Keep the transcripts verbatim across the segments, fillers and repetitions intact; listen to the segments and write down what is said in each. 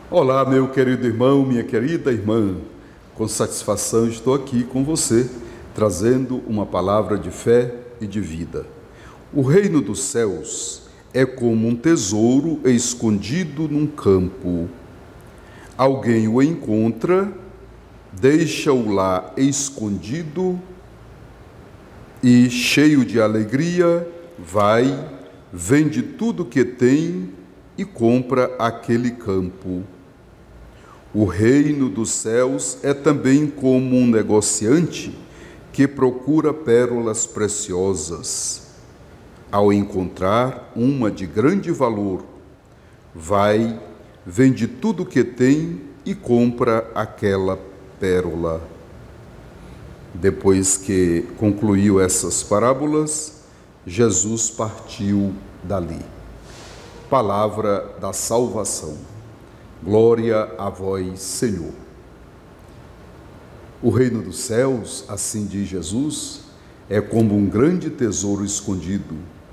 Olá, meu querido irmão, minha querida irmã. Com satisfação estou aqui com você, trazendo uma palavra de fé e de vida. O reino dos céus é como um tesouro escondido num campo. Alguém o encontra, deixa-o lá escondido e, cheio de alegria, vai, vende tudo que tem e compra aquele campo. O reino dos céus é também como um negociante que procura pérolas preciosas. Ao encontrar uma de grande valor, vai, vende tudo que tem e compra aquela pérola. Depois que concluiu essas parábolas, Jesus partiu dali. Palavra da salvação. Glória a vós, Senhor. O reino dos céus, assim diz Jesus, é como um grande tesouro escondido.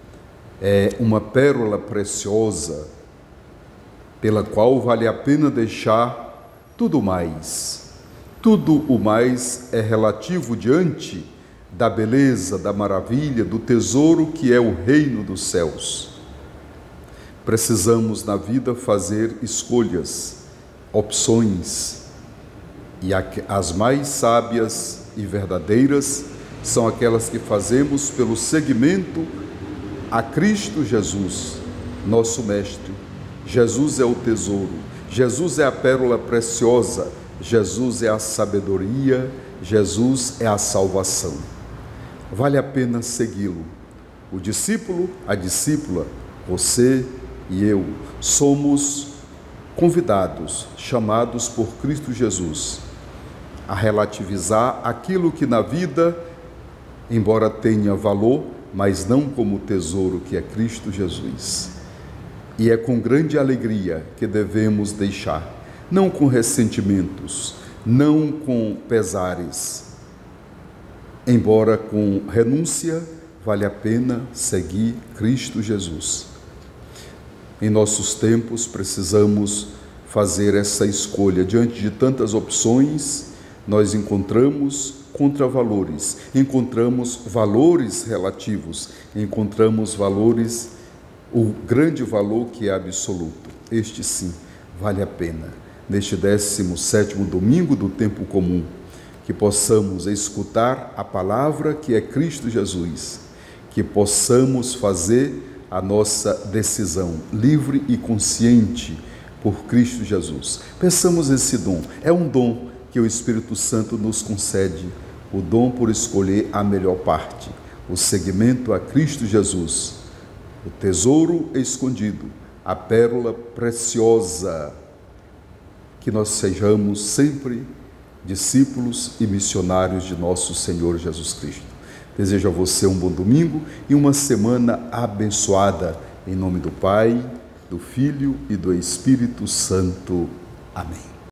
É uma pérola preciosa, pela qual vale a pena deixar tudo mais. Tudo o mais é relativo diante da beleza, da maravilha, do tesouro que é o reino dos céus. Precisamos na vida fazer escolhas, opções, e as mais sábias e verdadeiras são aquelas que fazemos pelo seguimento a Cristo Jesus, nosso Mestre. Jesus é o tesouro, Jesus é a pérola preciosa, Jesus é a sabedoria, Jesus é a salvação. Vale a pena segui-lo. O discípulo, a discípula, você e eu, somos convidados, chamados por Cristo Jesus, a relativizar aquilo que na vida, embora tenha valor, mas não como tesouro que é Cristo Jesus. E é com grande alegria que devemos deixar, não com ressentimentos, não com pesares. Embora com renúncia, vale a pena seguir Cristo Jesus. Em nossos tempos, precisamos fazer essa escolha. Diante de tantas opções, nós encontramos contravalores, encontramos valores relativos, encontramos valores, o grande valor que é absoluto. Este sim, vale a pena. Neste décimo sétimo domingo do tempo comum, que possamos escutar a palavra que é Cristo Jesus, que possamos fazer a nossa decisão livre e consciente por Cristo Jesus. Peçamos esse dom. É um dom que o Espírito Santo nos concede, o dom por escolher a melhor parte, o seguimento a Cristo Jesus, o tesouro escondido, a pérola preciosa. Que nós sejamos sempre discípulos e missionários de nosso Senhor Jesus Cristo. Desejo a você um bom domingo e uma semana abençoada. Em nome do Pai, do Filho e do Espírito Santo. Amém.